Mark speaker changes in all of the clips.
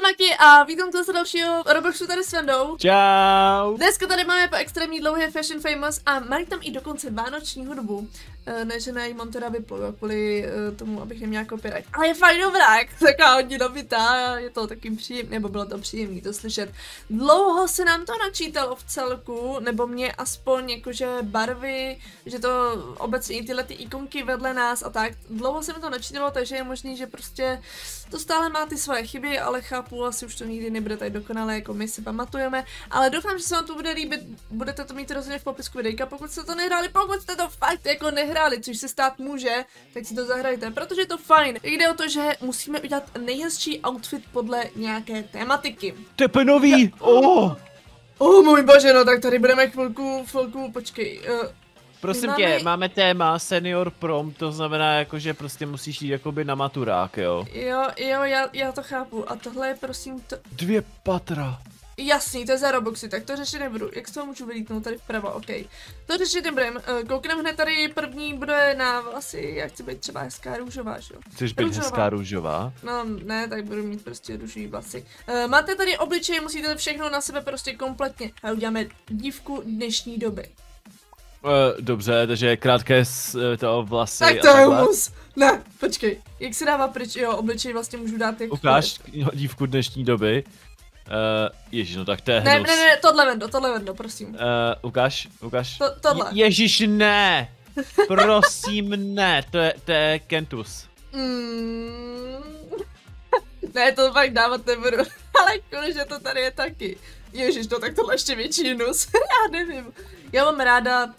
Speaker 1: Maki a vítám tu z dalšího Robloxu tady s Vendou.
Speaker 2: Čau.
Speaker 1: Dneska tady máme po extrémní dlouhé Fashion Famous a mají tam i dokonce vánoční hudbu. Ne, že ne, mám teda vyplu, kvůli tomu, abych neměla copyright. Ale je fakt dobrá, jak taková hodně nabitá, je to taky příjemný, nebo bylo to příjemný to slyšet. Dlouho se nám to načítalo v celku, nebo mě aspoň jakože barvy, že to obecně i tyhle ty ikonky vedle nás a tak. Dlouho se mi to načítalo, takže je možný, že prostě to stále má ty svoje chyby, ale chápu, asi už to nikdy nebude tak dokonalé, jako my si pamatujeme. Ale doufám, že se vám to bude líbit, budete to mít rozhodně v popisku videjka, pokud jste to nehráli, pokud jste to fakt jako nehráli, což se stát může, tak si to zahrajte, protože je to fajn. Jde o to, že musíme udělat nejhezčí outfit podle nějaké tematiky.
Speaker 2: Tepenový! Oh
Speaker 1: můj bože, no tak tady budeme chvilku, počkej.
Speaker 2: Prosím tě, máme téma senior prom, to znamená jako, že prostě musíš jít jakoby na maturák, jo?
Speaker 1: Jo, já to chápu. A tohle je prosím to...
Speaker 2: 2 patra.
Speaker 1: Jasný, to je za Robuxy, tak to řešit nebudu. Jak z toho můžu vylítnout tady vpravo, ok. To řešit nebudem. Koukneme hned tady, první bude na vlasy, já chci být třeba hezká růžová, že jo?
Speaker 2: Chceš být hezká růžová?
Speaker 1: No ne, tak budu mít prostě růžový vlasy. Máte tady obličej, musíte všechno na sebe prostě kompletně. A uděláme dívku dnešní doby.
Speaker 2: Dobře, takže krátké to vlasy.
Speaker 1: Tak to je humus. Ne, počkej, jak se dává pryč, jo, obličej vlastně můžu dát jak...
Speaker 2: Ukáž dívku dnešní doby. Ježiš, no tak to je hnus.
Speaker 1: Ne, tohle vendo, prosím.
Speaker 2: Ukáž.
Speaker 1: Tohle.
Speaker 2: Ježiš, ne! Prosím, ne, to je Kentus.
Speaker 1: Ne, to fakt dávat nebudu, ale konečně to tady je taky. Ježiš, no tak tohle ještě větší hnus, já nevím. Já mám ráda...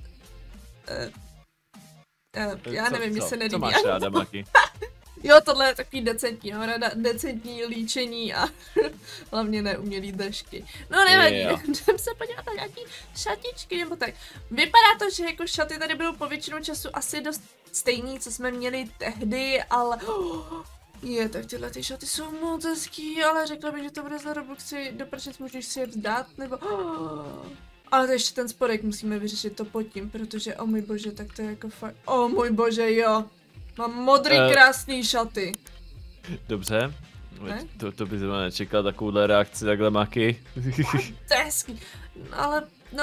Speaker 1: já nevím, mi se nelíbí.
Speaker 2: Co máš ráda, Maki?
Speaker 1: Jo, tohle je takový decentní, mám ráda decentní líčení a hlavně neumělý držky. No nevadí, jdem se podívat na nějaký šatičky nebo tak. Vypadá to, že jako šaty tady budou po většinu času asi dost stejný, co jsme měli tehdy, ale... tak tyhle ty šaty jsou moc hezký, ale řekla bych, že to bude za Robuxy, doprčec můžeš si je vzdát, nebo... Ale to ještě ten spodek musíme vyřešit to pod tím, protože můj bože, tak to je jako fakt... můj bože, jo. Mám modrý krásný šaty.
Speaker 2: Dobře. To by se nečekal takovouhle reakci takhle, Maki.
Speaker 1: To je hezký. Ale,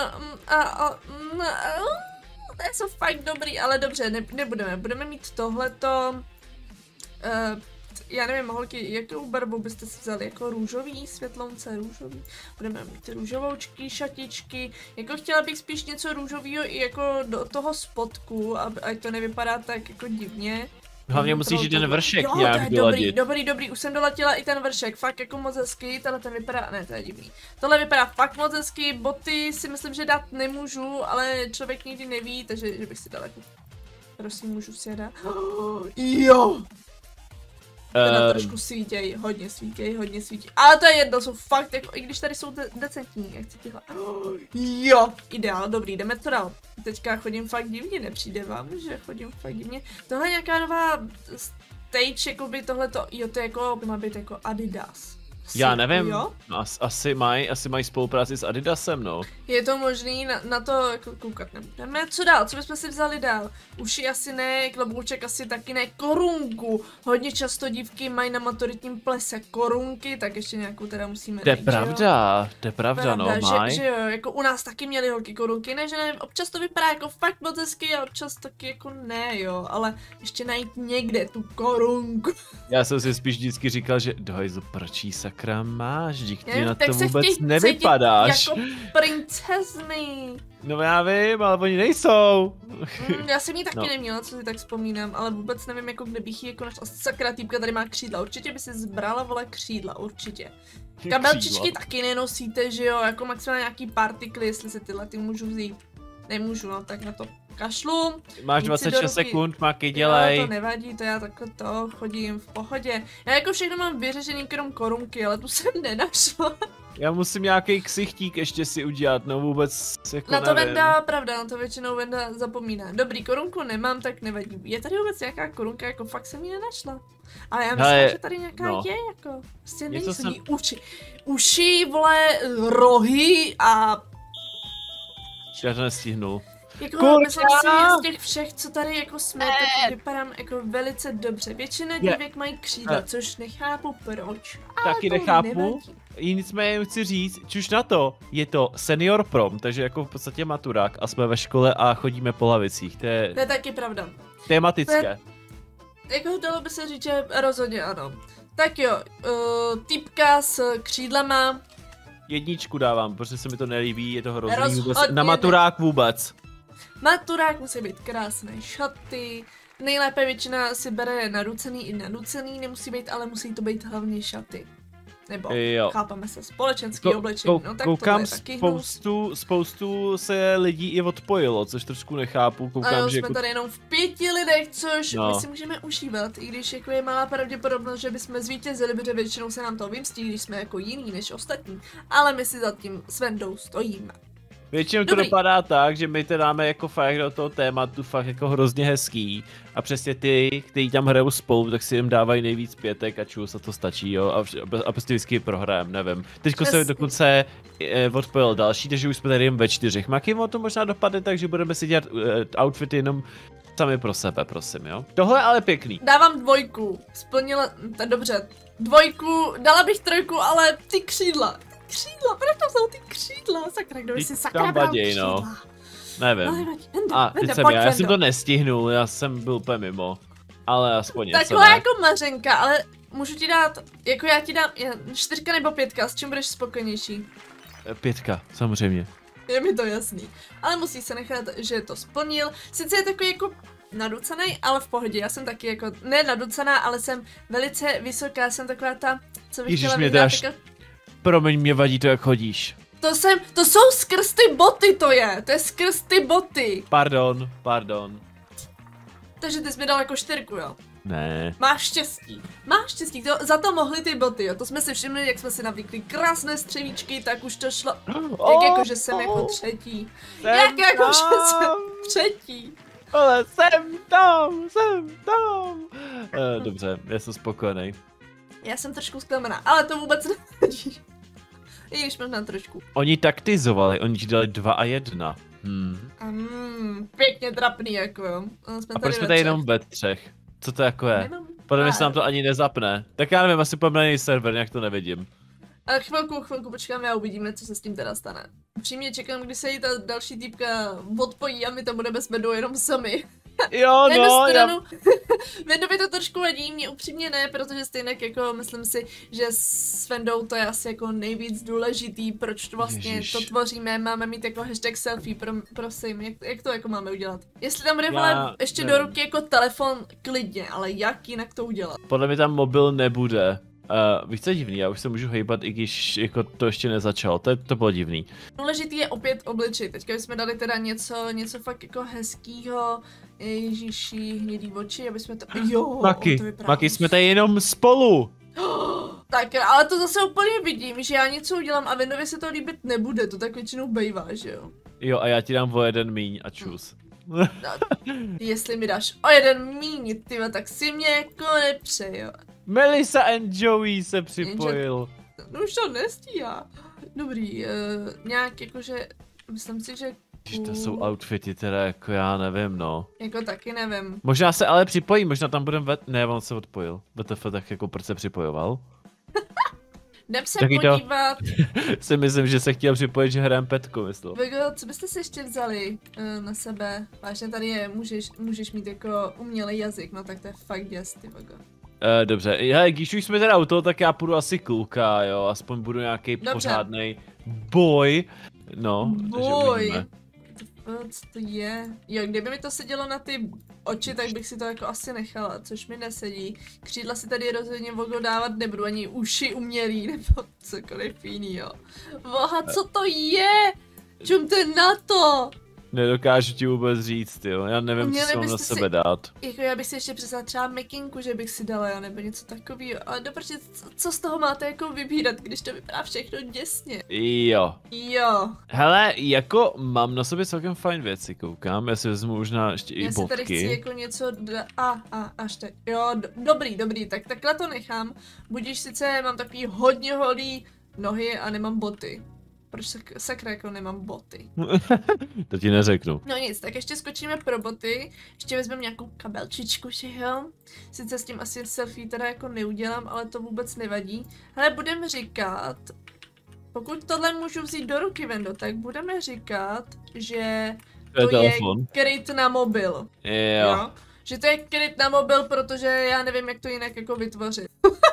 Speaker 1: to jsou fakt dobrý, ale dobře, nebudeme. Budeme mít tohleto. Já nevím, holky, jakou barvu byste si vzali? Jako růžový, světlounce růžový. Budeme mít růžovoučky, šatičky. Jako chtěla bych spíš něco růžového i jako do toho spodku, ať to nevypadá tak jako divně.
Speaker 2: Hlavně musíš i ten vršek
Speaker 1: jo,
Speaker 2: nějak doladit.
Speaker 1: Dobrý, už jsem doladila i ten vršek, fakt jako moc hezky, tenhle ten vypadá, ne, to je divný. Tohle vypadá fakt moc hezky, boty si myslím, že dát nemůžu, ale člověk nikdy neví, takže že bych si dala jako, prosím, můžu si je dát. Jo! Teda trošku svítěj, hodně svítěj. Ale to je jedno, jsou fakt jako, i když tady jsou decentní, jak chci tyhle. Jo, ideál, dobrý, jdeme to dál. Teďka chodím fakt divně, nepřijde vám, že chodím fakt divně. Tohle je nějaká nová stage, jako by tohleto, jo, to je jako, má být jako Adidas.
Speaker 2: Já nevím, no, asi mají spolupráci s Adidasem, no.
Speaker 1: Je to možný, na to jako koukat nebudeme. Co dál, co bychom si vzali dál? Uši asi ne, klobouček asi taky ne, korunku. Hodně často dívky mají na maturitním plese korunky, tak ještě nějakou teda musíme
Speaker 2: najít. To je pravda, no, mají.
Speaker 1: Že jo, jako u nás taky měli holky korunky, ne, že nevím, občas to vypadá jako fakt moc hezky a občas taky jako ne, jo, ale ještě najít někde tu korunku.
Speaker 2: Já jsem si spíš vždycky říkal, že dohajzu, proč jí sakra máš, dík, ty na to
Speaker 1: vůbec
Speaker 2: nevypadáš.
Speaker 1: Jako princezny.
Speaker 2: No já vím, ale oni nejsou.
Speaker 1: Já jsem ji taky neměla, co si tak vzpomínám, ale vůbec nevím, jako kde bych ji jako našla. Sakra, týpka tady má křídla, určitě by si zbrala, vole, křídla, určitě. Kabelčičky taky nenosíte, že jo, jako maximálně nějaký partikly, jestli si tyhle ty můžu vzít. Nemůžu, no tak na to kašlu.
Speaker 2: Máš 26 sekund, Maki, dělej.
Speaker 1: No, to nevadí, to já takhle to chodím v pohodě. Já jako všechno mám vyřešený krom korunky, ale tu jsem nenašla.
Speaker 2: Já musím nějaký ksichtík ještě si udělat, no vůbec jako
Speaker 1: na to
Speaker 2: nevím.
Speaker 1: Venda, pravda, na to většinou Venda zapomíná. Dobrý, korunku nemám, tak nevadí. Je tady vůbec nějaká korunka, jako fakt jsem ji nenašla. Ale já myslím, že tady nějaká je, jako, prostě nejsou uši, vole, rohy a...
Speaker 2: Já to nestihnul.
Speaker 1: Jako, myslím si, že z těch všech, co tady jako jsme, tak vypadám jako velice dobře. Většina dívek mají křídla, což nechápu proč.
Speaker 2: Taky nechápu. Nicméně chci říct, čuž na to, je to senior prom, takže jako v podstatě maturák a jsme ve škole a chodíme po lavicích. To je
Speaker 1: taky pravda.
Speaker 2: Tematické.
Speaker 1: Jako dalo by se říct, že rozhodně ano. Tak jo, týpka s křídlama.
Speaker 2: 1 dávám, protože se mi to nelíbí, je to hrozný vůbec. Na maturák vůbec.
Speaker 1: Maturák musí být krásné šaty. Nejlépe většina si bere narucený i nanucený, nemusí být, ale musí to být hlavně šaty. Nebo chápeme se, společenský oblečení, no tak
Speaker 2: koukám,
Speaker 1: to je taky
Speaker 2: spoustu se lidí i odpojilo, což trošku nechápu. Koukám,
Speaker 1: a jo,
Speaker 2: že
Speaker 1: jsme tady jenom v 5 lidech, což my si můžeme užívat, i když jako je malá pravděpodobnost, že bychom zvítězili, protože většinou se nám to vymstí, když jsme jako jiný než ostatní, ale my si za tím s Vendou stojíme.
Speaker 2: Většinou to dopadá tak, že my to dáme jako fakt do toho tématu fakt jako hrozně hezký a přesně ty, kteří tam hrajou spolu, tak si jim dávají nejvíc 5 a čus a to stačí, jo, a prostě vždycky prohrajeme, nevím. Teďko se dokonce odpojil další, takže už jsme tady jen ve 4. Maky, to možná dopadne tak, že budeme si dělat outfity jenom sami pro sebe, prosím, jo. Tohle ale pěkný.
Speaker 1: Dávám 2, splnila, dobře, 2, dala bych 3, ale ty křídla, proč tam jsou ty křídla? Sakra, kdo by si sakra bral křídla? No.
Speaker 2: Nevím. Teď jsem já jsem to nestihnul, já jsem byl úplně mimo. Ale aspoň něco.
Speaker 1: Taková jako Mařenka, ale můžu ti dát, jako já ti dám 4 nebo 5, s čím budeš spokojenější?
Speaker 2: 5, samozřejmě.
Speaker 1: Je mi to jasný. Ale musí se nechat, že to splnil. Sice je takový jako naducený, ale v pohodě. Já jsem taky jako, ne naducená, ale jsem velice vysoká, jsem taková ta, co bych chtěla vyhrát.
Speaker 2: Promiň, mě vadí to, jak chodíš.
Speaker 1: To jsou skrz ty boty, to je skrz ty boty.
Speaker 2: Pardon.
Speaker 1: Takže ty jsi mi dal jako 4, jo?
Speaker 2: Ne.
Speaker 1: Máš štěstí, za to mohly ty boty, jo, to jsme si všimli, jak jsme si navykli krásné střevíčky, tak už to šlo, jak jako, že jsem jako 3. Jak jako, že jsem 3.
Speaker 2: Ale jsem tam. Dobře, já jsem spokojený.
Speaker 1: Já jsem trošku zklamaná, ale to vůbec nevadí. I když možná trošku.
Speaker 2: Oni taktizovali, oni ti dali 2 a 1.
Speaker 1: Pěkně trapný, jako jo.
Speaker 2: A proč jsme tady jenom ve 3? Co to jako je? Podle mě se nám to ani nezapne. Tak já nevím, asi pojďme na jiný server, nějak to nevidím.
Speaker 1: Ale chvilku počkáme a uvidíme, co se s tím teda stane. Upřímně čekám, kdy se jí ta další týpka odpojí a my tam budeme s Vendou jenom sami.
Speaker 2: Jo, no,
Speaker 1: Vendovi to trošku vadí, mě upřímně ne, protože stejně jako myslím si, že s Vendou to je asi jako nejvíc důležitý, proč to vlastně to tvoříme, máme mít jako hashtag selfie, prosím, jak to jako máme udělat? Jestli tam bude ještě do ruky jako telefon, klidně, ale jak jinak to udělat?
Speaker 2: Podle mě tam mobil nebude. Víš co je divný, já už se můžu hejbat, i když jako to ještě nezačalo, to bylo divný.
Speaker 1: Důležitý je opět obličej, teďka jsme dali teda něco fakt jako hezkýho, ježiši, hnědý oči, aby jsme to, jo,
Speaker 2: Maki, jsme tady jenom spolu.
Speaker 1: Tak, ale to zase úplně vidím, že já něco udělám a Vendovi se to líbit nebude, to tak většinou bejvá, že jo?
Speaker 2: Jo, a já ti dám o 1 míň a čus.
Speaker 1: Jestli mi dáš o 1 míň, tyva, tak si mě jako nepřejo.
Speaker 2: Melissa and Joey se připojil.
Speaker 1: No už to nestíhá. Dobrý, nějak jakože, myslím si, že...
Speaker 2: To jsou outfity teda jako já nevím, no.
Speaker 1: Jako taky nevím.
Speaker 2: Možná se ale připojí, možná tam budeme ne, on se odpojil. BTF tak jako proč se připojoval?
Speaker 1: Jdem se podívat.
Speaker 2: Si myslím, že se chtěl připojit, že hrajeme petku, myslel.
Speaker 1: Vego, co byste si ještě vzali na sebe? Vážně tady je, můžeš mít jako umělý jazyk, no tak to je fakt děs, ty Vego.
Speaker 2: Dobře, když už jsme teda u toho, tak já půjdu asi kluka, jo, aspoň budu nějaký pořádnej boj. No,
Speaker 1: boj. Co to je? Jo, kdyby mi to sedělo na ty oči, tak bych si to jako asi nechala, což mi nesedí. Křídla si tady rozhodně Vogo dávat nebudu, ani uši umělý, nebo cokoliv jinýho. Boha, co to je? Čumte na to?
Speaker 2: Nedokážu ti vůbec říct, jo, já nevím, co si mám na sebe dát.
Speaker 1: Jako já bych si ještě představila třeba mikinku, že bych si dala, nebo něco takového, ale dobře, co z toho máte jako vybírat, když to vypadá všechno děsně?
Speaker 2: Jo.
Speaker 1: Hele,
Speaker 2: jako mám na sobě celkem fajn věci, koukám, já si vezmu možná ještě i bodky.
Speaker 1: Já si tady chci jako něco, až teď, jo, dobrý, tak takhle to nechám, budíš sice, mám takový hodně holý nohy a nemám boty. Proč sakra jako nemám boty?
Speaker 2: To ti neřeknu.
Speaker 1: No nic, tak ještě skočíme pro boty, ještě vezmeme nějakou kabelčičku, že jo? Sice s tím asi selfie teda jako neudělám, ale to vůbec nevadí. Hele, budeme říkat, pokud tohle můžu vzít do ruky, Vendo, tak budeme říkat, že to je kryt na mobil. Jo. Že to je kryt na mobil, protože já nevím, jak to jinak jako vytvořit.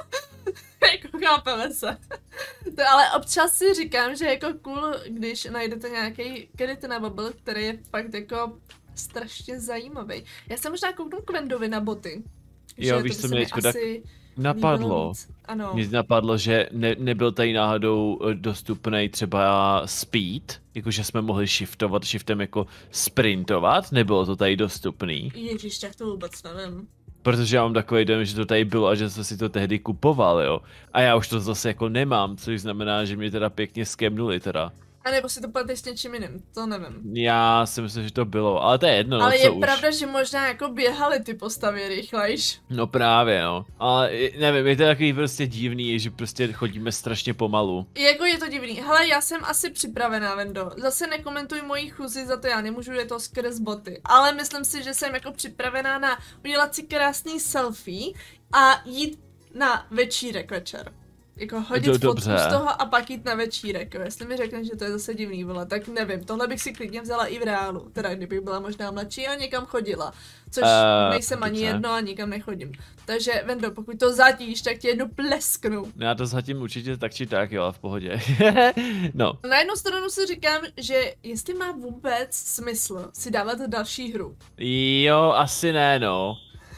Speaker 1: Jako chápeme se. To, ale občas si říkám, že je jako cool, když najdete nějaký kryt na mobil, který je fakt jako strašně zajímavý. Já jsem možná kouknu k Vendovi na boty.
Speaker 2: Jo, víš, co mě tak napadlo.
Speaker 1: Ano.
Speaker 2: Mně napadlo, že nebyl tady náhodou dostupný třeba speed, jakože jsme mohli shiftem jako sprintovat, nebylo to tady dostupný.
Speaker 1: Ježíš, tak to vůbec nevím.
Speaker 2: Protože já mám takový dojem, že to tady bylo a že jsem si to tehdy kupoval, jo. A já už to zase jako nemám, což znamená, že mě teda pěkně skemnuli teda.
Speaker 1: A nebo si to platí s něčím jiným, to nevím.
Speaker 2: Já si myslím, že to bylo, ale to je jedno,
Speaker 1: ale
Speaker 2: no,
Speaker 1: je
Speaker 2: už.
Speaker 1: pravda, že možná jako běhaly ty postavy rychlejš.
Speaker 2: No právě, no. Ale nevím, je to takový prostě divný, že prostě chodíme strašně pomalu.
Speaker 1: Jako je to divný. Hele, já jsem asi připravená, Vendo. Zase nekomentuj moji chůzi, za to já nemůžu, je to skrz boty. Ale myslím si, že jsem jako připravená na udělat si krásný selfie a jít na večírek večer. Jako hodit fotku z toho a pak jít na večírek, jo. Jestli mi řekneš, že to je zase divný, vole, tak nevím, tohle bych si klidně vzala i v reálu, teda kdybych byla možná mladší a někam chodila, což nejsem ani jedno a nikam nechodím. Takže Vendo, pokud to zatíš, tak tě jednu plesknu.
Speaker 2: Já to zatím určitě tak či tak, jo, v pohodě. No.
Speaker 1: Na jednu stranu si říkám, že jestli má vůbec smysl si dávat další hru.
Speaker 2: Jo, asi ne, no.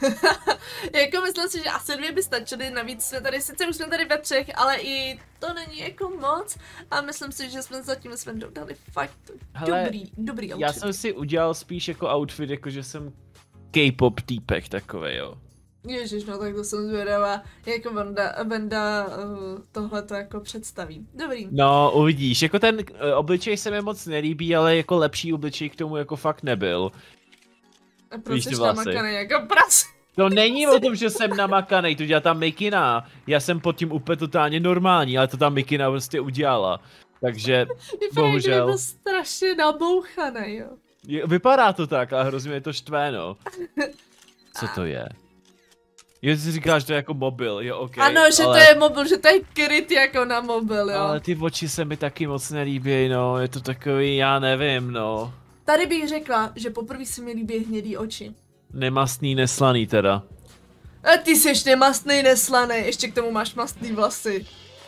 Speaker 1: Jako myslím si, že asi 2 by stačily, navíc jsme tady, sice už jsme tady ve 3, ale i to není jako moc a myslím si, že jsme zatím s Vendou dali fakt dobrý outfit.
Speaker 2: Já jsem si udělal spíš jako outfit, jako že jsem K-pop týpek takovej, jo.
Speaker 1: Ježiš, no tak to jsem zvědavá, jako Venda tohle to jako představí. Dobrý.
Speaker 2: No, uvidíš, jako ten obličej se mi moc nelíbí, ale jako lepší obličej k tomu jako fakt nebyl.
Speaker 1: A proč jsi namakanej jako prase?
Speaker 2: To není o tom, že jsem namakanej, to dělá ta Mikina. Já jsem pod tím úplně totálně normální, ale to ta Mikina prostě udělala. Takže, bohužel.
Speaker 1: Byl strašně nabouchanej, jo.
Speaker 2: Vypadá to tak, ale hrozně je to štvé, no. Co to je? Jo, ty říkáš, že to je jako mobil, jo, ok.
Speaker 1: Ano, že to je mobil, že to je kryt jako na mobil, jo.
Speaker 2: Ale ty oči se mi taky moc nelíbí, no, je to takový, já nevím, no.
Speaker 1: Tady bych řekla, že poprvé se mi líbí hnědý oči.
Speaker 2: Nemastný, neslaný teda.
Speaker 1: A ty seš nemastný, neslaný, ještě k tomu máš mastný vlasy.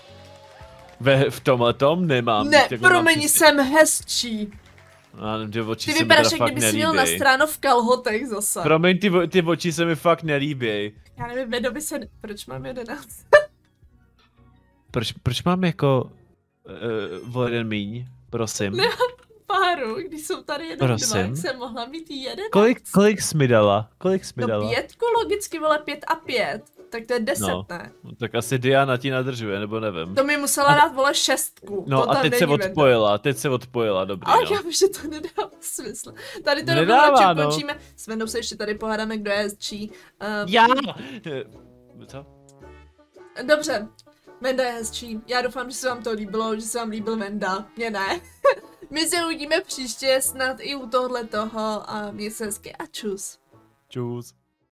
Speaker 2: V tomhletom nemám.
Speaker 1: Ne, promiň, jsem hezčí.
Speaker 2: Ty oči
Speaker 1: ty
Speaker 2: se
Speaker 1: vypadáš,
Speaker 2: mi
Speaker 1: jak kdyby si měl na stráno v kalhotech zase.
Speaker 2: Promiň, ty oči se mi fakt nelíbí.
Speaker 1: Já nevím, Vedovi se... Proč mám 11?
Speaker 2: Proč mám jako... o jeden míň? Prosím.
Speaker 1: Nemám páru, když jsou tady jeden dva, jsem mohla mít 11.
Speaker 2: Kolik jsi mi dala?
Speaker 1: No 5 logicky, vole, 5 a 5. Tak to je 10,
Speaker 2: no,
Speaker 1: ne?
Speaker 2: Tak asi Diana ti nadržuje, nebo nevím.
Speaker 1: To mi musela dát, vole, 6.
Speaker 2: No to a teď se odpojila, dobrý,
Speaker 1: ale
Speaker 2: no.
Speaker 1: já vím, že to nedává smysl. Tady to
Speaker 2: nedává,
Speaker 1: no. Končíme. S Vendou se ještě tady pohádáme, kdo je hezčí.
Speaker 2: Já! Co?
Speaker 1: Dobře, Venda je hezčí. Já doufám, že se vám to líbilo, že se vám líbil Venda. Mně ne. My se uvidíme příště, snad i u tohle toho a mějte se hezky a čus.
Speaker 2: Čus.